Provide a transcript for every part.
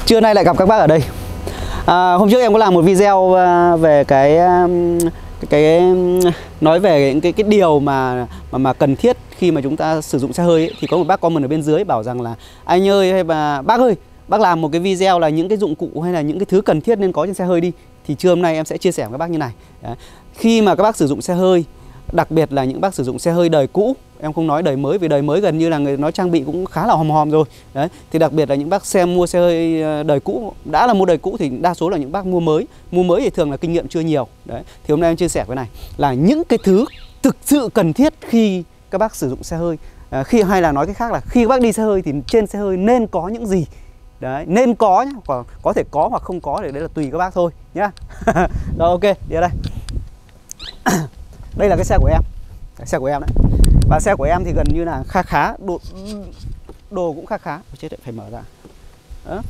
Trưa nay lại gặp các bác ở đây. Hôm trước em có làm một video về cái nói về những cái điều mà cần thiết khi mà chúng ta sử dụng xe hơi ấy. Thì có một bác comment ở bên dưới bảo rằng là anh ơi hay là bác ơi, bác làm một cái video là những cái dụng cụ hay là những cái thứ cần thiết nên có trên xe hơi đi. Thì trưa hôm nay em sẽ chia sẻ với các bác như này. Đấy. Khi mà các bác sử dụng xe hơi, đặc biệt là những bác sử dụng xe hơi đời cũ, em không nói đời mới vì đời mới gần như là người nói trang bị cũng khá là hòm hòm rồi. Đấy, thì đặc biệt là những bác mua xe hơi đời cũ, đã là mua đời cũ thì đa số là những bác mua mới. Mua mới thì thường là kinh nghiệm chưa nhiều. Đấy, thì hôm nay em chia sẻ cái này là những cái thứ thực sự cần thiết khi các bác sử dụng xe hơi. Hay là nói cái khác là khi các bác đi xe hơi thì trên xe hơi nên có những gì. Đấy, nên có nhá, có thể có hoặc không có thì đấy là tùy các bác thôi nhá. Rồi ok, đi ở đây. Đây là cái xe của em. Cái xe của em đấy. Và xe của em thì gần như là khá đồ cũng khá. Chết đấy, phải mở ra. Đó.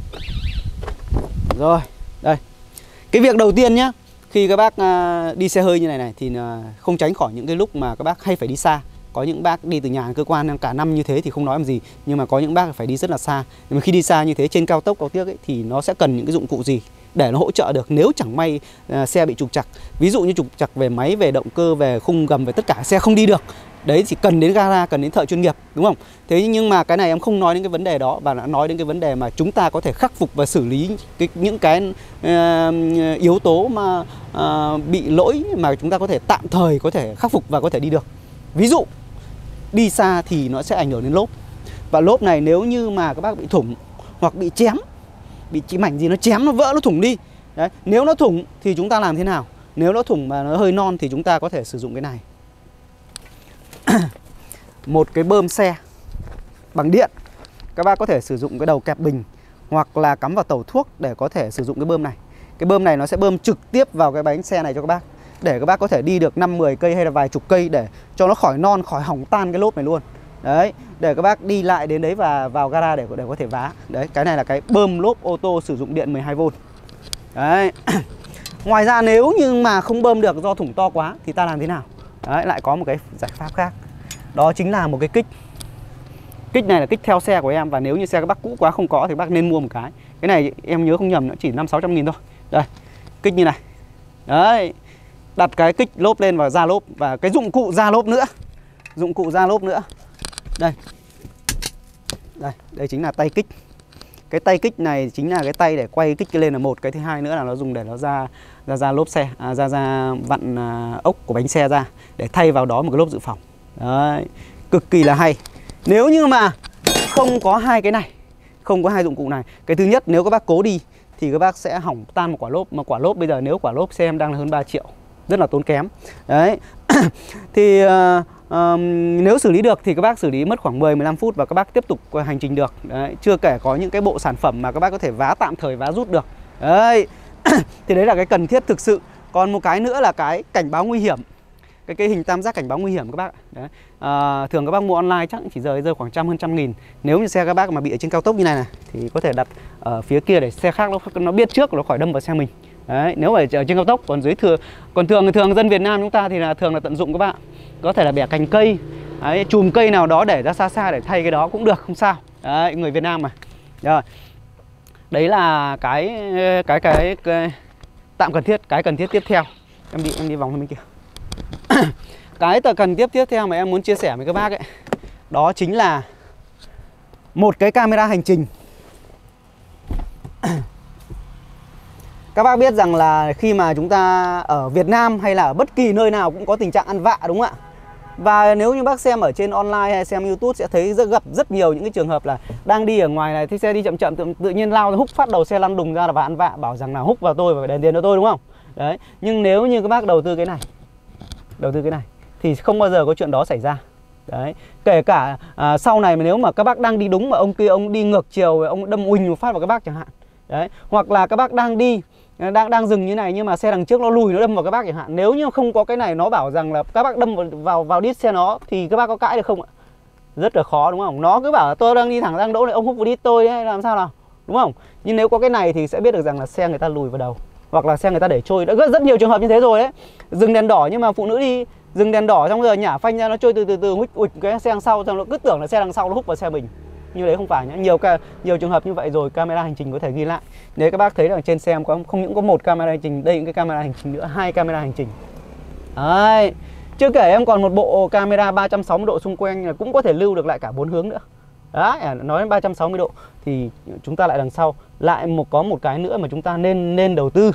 Rồi, đây. Cái việc đầu tiên nhá, khi các bác đi xe hơi như này thì không tránh khỏi những cái lúc mà các bác hay phải đi xa. Có những bác đi từ nhà đến cơ quan cả năm như thế thì không nói làm gì, nhưng mà có những bác phải đi rất là xa. Nhưng mà khi đi xa như thế trên cao tốc cao tốc ấy, thì nó sẽ cần những cái dụng cụ gì để nó hỗ trợ được nếu chẳng may xe bị trục trặc. Ví dụ như trục trặc về máy, về động cơ, về khung gầm, về tất cả xe không đi được. Đấy thì cần đến gara, cần đến thợ chuyên nghiệp, đúng không? Thế nhưng mà cái này em không nói đến cái vấn đề đó, và đã nói đến cái vấn đề mà chúng ta có thể khắc phục và xử lý những cái yếu tố mà bị lỗi mà chúng ta có thể tạm thời có thể khắc phục và có thể đi được. Ví dụ đi xa thì nó sẽ ảnh hưởng đến lốp. Và lốp này nếu như mà các bác bị thủng hoặc bị chém, bị chỉ mảnh gì nó chém, nó vỡ, nó thủng đi. Đấy, nếu nó thủng thì chúng ta làm thế nào? Nếu nó thủng mà nó hơi non thì chúng ta có thể sử dụng cái này. Một cái bơm xe bằng điện. Các bác có thể sử dụng cái đầu kẹp bình hoặc là cắm vào tẩu thuốc để có thể sử dụng cái bơm này. Cái bơm này nó sẽ bơm trực tiếp vào cái bánh xe này cho các bác, để các bác có thể đi được 5-10 cây hay là vài chục cây để cho nó khỏi non, khỏi hỏng tan cái lốp này luôn. Đấy, để các bác đi lại đến đấy và vào gara để có thể vá. Đấy, cái này là cái bơm lốp ô tô sử dụng điện 12V. Đấy. Ngoài ra nếu như mà không bơm được do thủng to quá thì ta làm thế nào? Đấy, lại có một cái giải pháp khác. Đó chính là một cái kích. Kích này là kích theo xe của em, và nếu như xe các bác cũ quá không có thì các bác nên mua một cái. Cái này em nhớ không nhầm nó chỉ 500-600 nghìn thôi. Đây, kích như này. Đấy, đặt cái kích lốp lên và ra lốp, và cái dụng cụ ra lốp nữa. Dụng cụ ra lốp nữa. Đây. Đây chính là tay kích. Cái tay kích này chính là cái tay để quay kích lên là một. Cái thứ hai nữa là nó dùng để nó ra lốp xe, ra vặn ốc của bánh xe ra để thay vào đó một cái lốp dự phòng. Đấy, cực kỳ là hay. Nếu như mà không có hai cái này, không có hai dụng cụ này, cái thứ nhất nếu các bác cố đi thì các bác sẽ hỏng tan một quả lốp. Mà quả lốp bây giờ nếu quả lốp xe em đang là hơn 3 triệu, rất là tốn kém. Đấy. Thì nếu xử lý được thì các bác xử lý mất khoảng 10-15 phút và các bác tiếp tục hành trình được. Đấy. Chưa kể có những cái bộ sản phẩm mà các bác có thể vá tạm thời, vá rút được. Đấy. Thì đấy là cái cần thiết thực sự. Còn một cái nữa là cái cảnh báo nguy hiểm. Cái hình tam giác cảnh báo nguy hiểm các bác. Đấy. Thường các bác mua online chắc chỉ rơi khoảng hơn trăm nghìn. Nếu như xe các bác mà bị ở trên cao tốc như này thì có thể đặt ở phía kia để xe khác nó biết trước, nó khỏi đâm vào xe mình. Đấy, nếu ở trên cao tốc. Còn thường dân Việt Nam chúng ta thì thường là tận dụng các bạn. Có thể là bẻ cành cây, đấy, chùm cây nào đó để ra xa để thay cái đó cũng được, không sao. Đấy, người Việt Nam mà. Rồi. Đấy là cái tạm cần thiết. Cái cần thiết tiếp theo, em đi vòng bên kia. Cái cần thiết tiếp theo mà em muốn chia sẻ với các bác ấy, đó chính là một cái camera hành trình. Các bác biết rằng là khi mà chúng ta ở Việt Nam hay là ở bất kỳ nơi nào cũng có tình trạng ăn vạ, đúng không ạ? Và nếu như bác xem ở trên online hay xem YouTube sẽ thấy gặp rất nhiều những cái trường hợp là đang đi ở ngoài này, thì xe đi chậm chậm tự nhiên lao húc phát đầu xe lăn đùng ra là và ăn vạ, bảo rằng là húc vào tôi và phải đền tiền cho tôi, đúng không? Đấy, nhưng nếu như các bác đầu tư cái này thì không bao giờ có chuyện đó xảy ra. Đấy, kể cả sau này mà nếu mà các bác đang đi đúng mà ông kia ông đi ngược chiều, ông đâm uỳnh một phát vào các bác chẳng hạn. Đấy, hoặc là các bác đang đi đang dừng như này nhưng mà xe đằng trước nó lùi nó đâm vào các bác chẳng hạn. Nếu như không có cái này nó bảo rằng là các bác đâm vào đít xe nó thì các bác có cãi được không ạ? Rất là khó, đúng không? Nó cứ bảo là tôi đang đi thẳng đang đỗ này, ông húc vào đít tôi ấy, làm sao nào, đúng không? Nhưng nếu có cái này thì sẽ biết được rằng là xe người ta lùi vào đầu, hoặc là xe người ta để trôi. Đã rất nhiều trường hợp như thế rồi đấy. Dừng đèn đỏ nhưng mà phụ nữ đi dừng đèn đỏ xong rồi nhả phanh ra, nó trôi từ từ hút cái xe đằng sau, xong nó cứ tưởng là xe đằng sau nó húc vào xe mình. như đấy không phải nhá. Nhiều trường hợp như vậy rồi camera hành trình có thể ghi lại. Nếu các bác thấy rằng trên xe em không những có một camera hành trình, đây những cái camera hành trình nữa, 2 camera hành trình. Đấy. Chưa kể em còn một bộ camera 360 độ xung quanh là cũng có thể lưu được lại cả 4 hướng nữa. Đấy, nói đến 360 độ thì chúng ta lại đằng sau lại có một cái nữa mà chúng ta nên đầu tư.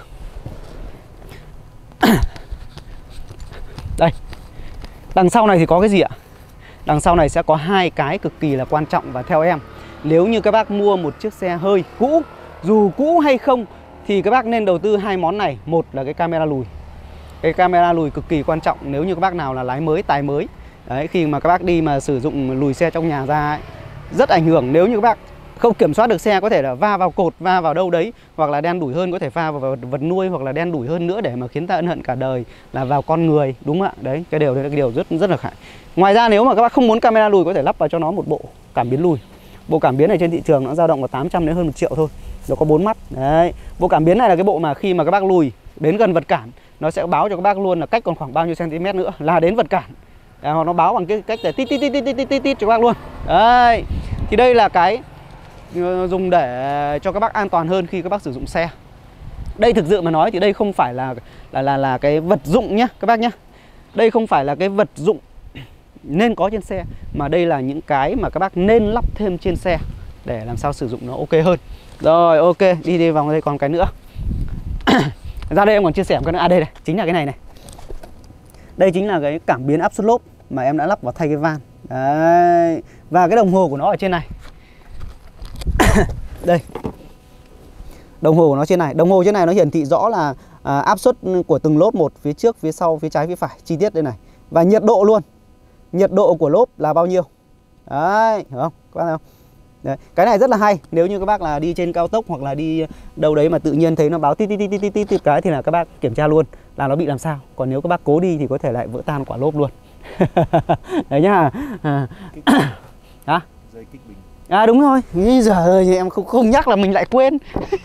Đây. Đằng sau này thì có cái gì ạ? Đằng sau này sẽ có 2 cái cực kỳ là quan trọng, và theo em, nếu như các bác mua một chiếc xe hơi cũ, dù cũ hay không, thì các bác nên đầu tư 2 món này. Một là cái camera lùi. Cái camera lùi cực kỳ quan trọng nếu như các bác nào là lái mới, tài mới. Đấy, khi mà các bác đi mà sử dụng lùi xe trong nhà ra ấy, rất ảnh hưởng. Nếu như các bác không kiểm soát được xe, có thể là va vào cột, va vào đâu đấy, hoặc là đen đủi hơn có thể va vào vật nuôi, hoặc là đen đủi hơn nữa để mà khiến ta ân hận cả đời là vào con người, đúng không ạ? Đấy, cái điều đấy là cái điều rất là hại. Ngoài ra nếu mà các bác không muốn camera lùi, có thể lắp vào cho nó một bộ cảm biến lùi. Bộ cảm biến này trên thị trường nó dao động vào 800 đến hơn 1 triệu thôi. Nó có 4 mắt. Đấy. Bộ cảm biến này là cái bộ mà khi mà các bác lùi đến gần vật cản, nó sẽ báo cho các bác luôn là cách còn khoảng bao nhiêu cm nữa là đến vật cản. Hoặc nó báo bằng cái cách là tít tít cho các bác luôn. Đấy. Thì đây là cái dùng để cho các bác an toàn hơn khi các bác sử dụng xe. Đây thực sự mà nói thì đây không phải là cái vật dụng nhá các bác nhá. Đây không phải là cái vật dụng nên có trên xe, mà đây là những cái mà các bác nên lắp thêm trên xe để làm sao sử dụng nó ok hơn. Rồi, ok, đi vòng đây còn cái nữa. Ra đây em còn chia sẻ một cái nữa. À đây này, chính là cái này này. Đây chính là cái cảm biến áp suất lốp mà em đã lắp vào thay cái van. Đấy. Và cái đồng hồ của nó ở trên này. Đây. Đồng hồ của nó trên này. Đồng hồ trên này nó hiển thị rõ là áp suất của từng lốp một, phía trước, phía sau, phía trái, phía phải, chi tiết đây này. Và nhiệt độ luôn. Nhiệt độ của lốp là bao nhiêu. Đấy, hiểu không? Các bác thấy không? Đấy. Cái này rất là hay. Nếu như các bác là đi trên cao tốc hoặc là đi đâu đấy mà tự nhiên thấy nó báo tít cái thì là các bác kiểm tra luôn là nó bị làm sao. Còn nếu các bác cố đi thì có thể lại vỡ tan quả lốp luôn. Đấy nhá. Hả? Dây kích bình. À đúng rồi. Bây giờ em không nhắc là mình lại quên.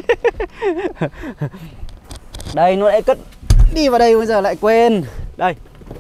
Đây nó lại cất đi vào đây bây giờ lại quên. Đây.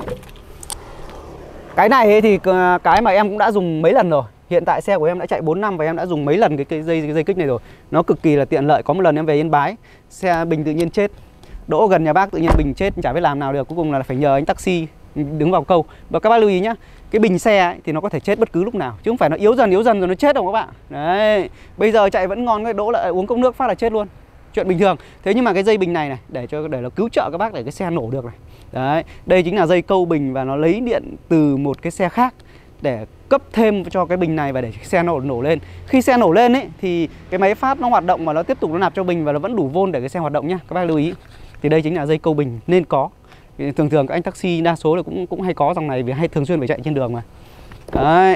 Cái này thì cái mà em cũng đã dùng mấy lần rồi. Hiện tại xe của em đã chạy 4 năm và em đã dùng mấy lần cái dây kích này rồi. Nó cực kỳ là tiện lợi. Có một lần em về Yên Bái, xe bình tự nhiên chết. Đỗ gần nhà bác tự nhiên bình chết, chả biết làm nào được. Cuối cùng là phải nhờ anh taxi đứng vào câu. Và các bác lưu ý nhá, cái bình xe ấy, thì nó có thể chết bất cứ lúc nào, chứ không phải nó yếu dần rồi nó chết đâu các bạn. Đấy. Bây giờ chạy vẫn ngon, cái Đỗ lại uống cốc nước phát là chết luôn. Chuyện bình thường. Thế nhưng mà cái dây bình này để nó cứu trợ các bác để cái xe nổ được này. Đấy, đây chính là dây câu bình và nó lấy điện từ một cái xe khác để cấp thêm cho cái bình này và để xe nổ lên. Khi xe nổ lên ấy thì cái máy phát nó hoạt động và nó tiếp tục nó nạp cho bình và nó vẫn đủ vôn để cái xe hoạt động nhá. Các bác lưu ý. Thì đây chính là dây câu bình nên có. Thường thường các anh taxi đa số là cũng hay có dòng này vì hay thường xuyên phải chạy trên đường mà. Đấy.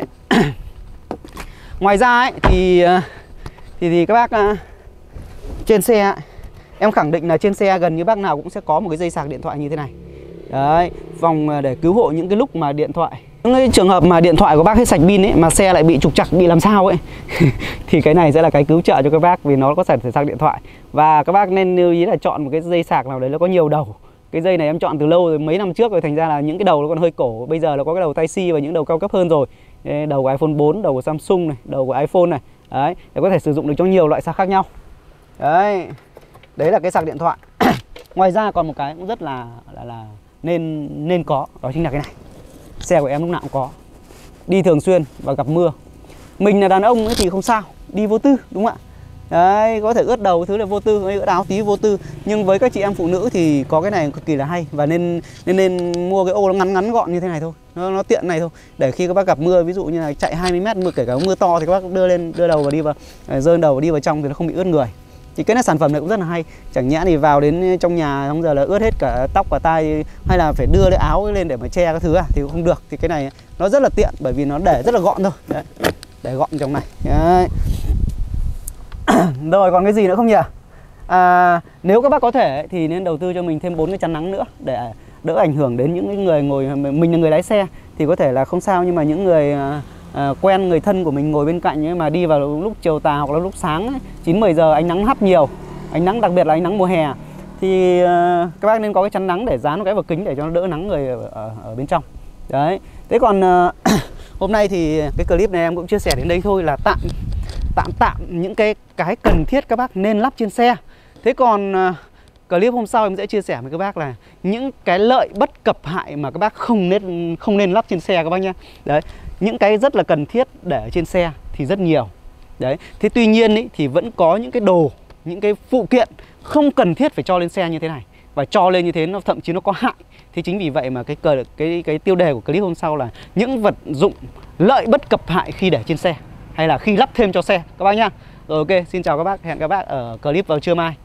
Ngoài ra ấy thì các bác trên xe ấy, em khẳng định là trên xe gần như bác nào cũng sẽ có một cái dây sạc điện thoại như thế này. Đấy, vòng để cứu hộ những cái lúc mà điện thoại, những cái trường hợp mà điện thoại của bác hết sạch pin ấy mà xe lại bị trục trặc, bị làm sao ấy thì cái này sẽ là cái cứu trợ cho các bác vì nó có thể sạc điện thoại. Và các bác nên lưu ý là chọn một cái dây sạc nào đấy nó có nhiều đầu. Cái dây này em chọn từ lâu rồi, mấy năm trước rồi, thành ra là những cái đầu nó còn hơi cổ. Bây giờ là có cái đầu Type-C và những đầu cao cấp hơn rồi. Đầu của iPhone 4, đầu của Samsung này, đầu của iPhone này. Đấy, để có thể sử dụng được cho nhiều loại sạc khác nhau. Đấy. Đấy là cái sạc điện thoại. Ngoài ra còn một cái cũng rất là nên có, đó chính là cái này. Xe của em lúc nào cũng có. Đi thường xuyên và gặp mưa. Mình là đàn ông ấy thì không sao, đi vô tư đúng không ạ? Đấy, có thể ướt đầu thứ là vô tư, ướt áo tí vô tư. Nhưng với các chị em phụ nữ thì có cái này cực kỳ là hay. Và nên mua cái ô nó ngắn gọn như thế này thôi. Nó tiện này thôi. Để khi các bác gặp mưa, ví dụ như là chạy 20 m mưa, kể cả mưa to thì các bác đưa đầu vào đi vào, rơi đầu vào đi vào trong thì nó không bị ướt người. Thì cái này sản phẩm này cũng rất là hay. Chẳng nhẽ thì vào đến trong nhà không giờ là ướt hết cả tóc và tai, hay là phải đưa cái áo lên để mà che các thứ thì cũng không được. Thì cái này nó rất là tiện bởi vì nó để rất là gọn thôi. Đấy. Để gọn trong này. Đấy. Rồi còn cái gì nữa không nhỉ? Nếu các bác có thể thì nên đầu tư cho mình thêm 4 cái chắn nắng nữa để đỡ ảnh hưởng đến những người ngồi. Mình là người lái xe thì có thể là không sao, nhưng mà những người quen, người thân của mình ngồi bên cạnh ấy, mà đi vào lúc chiều tà hoặc là lúc sáng 9-10 giờ ánh nắng hắt nhiều, ánh nắng đặc biệt là ánh nắng mùa hè, thì các bác nên có cái chắn nắng để dán một cái vào kính để cho nó đỡ nắng người ở bên trong. Đấy. Thế còn hôm nay thì cái clip này em cũng chia sẻ đến đây thôi, là tạm tạm những cái cần thiết các bác nên lắp trên xe. Thế còn clip hôm sau em sẽ chia sẻ với các bác là những cái lợi bất cập hại mà các bác không nên lắp trên xe các bác nhé. Đấy, những cái rất là cần thiết để ở trên xe thì rất nhiều. Đấy, thế tuy nhiên ý, thì vẫn có những cái đồ, những cái phụ kiện không cần thiết phải cho lên xe như thế này, và cho lên như thế nó thậm chí nó có hại. Thế chính vì vậy mà cái tiêu đề của clip hôm sau là những vật dụng lợi bất cập hại khi để trên xe hay là khi lắp thêm cho xe các bác nhá. Rồi ok, xin chào các bác, hẹn các bác ở clip vào trưa mai.